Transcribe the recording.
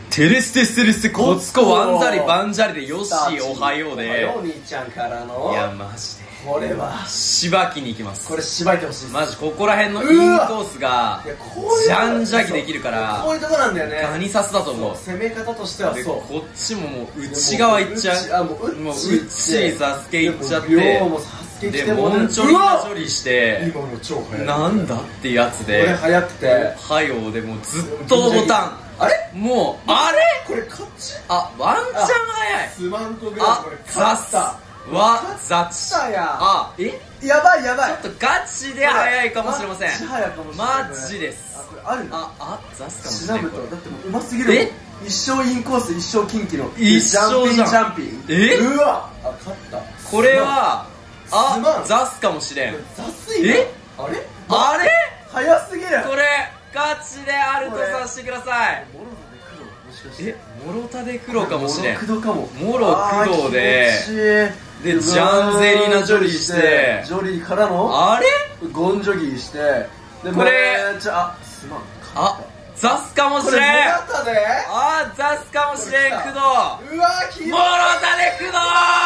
テレステステレステコツコワンザリバンジャリでヨッシーおはようで、 お兄ちゃんからの、 いやマジでこれはしばきに行きます。 これしばいてほしいです。 マジここら辺のインコースがジャンジャギできるからこういうとこなんだよね。 ガニサスだと思う。 攻め方としてはそう。 こっちももう内側行っちゃう。もううっちサスケ行っちゃって、でモンチョリナ処理して今の超速いなんだってやつで、 これ速くてはよでもうずっとボタン、 あれもうあれこれ勝ち、 あワンチャン早い。 スマンコぐらいあこれザスわザチ勝ったや。 あやばいやばい。 ちょっとガチで早いかもしれません。 マジ早いかもしれない。 マジです。 あ、これあるの？ ザスかもしれない。 調べとだってもう上手すぎるもん。一生インコース一生近畿の一生じゃん。 ジャンピング。うわ、あ、勝った。 これはザスかもしれん。 ザスいる。あれあれ早すぎる。 これガチであるとさせてください。モロタで黒かもしれん。モロクドでジャンゼリーナジョリーして、 ジョリーからのあれゴンジョギーして、 これすまん、 ザスかもしれん。 ザスかもしれん、 ザスかもしれん、クド。 うわ、 モロタでクド。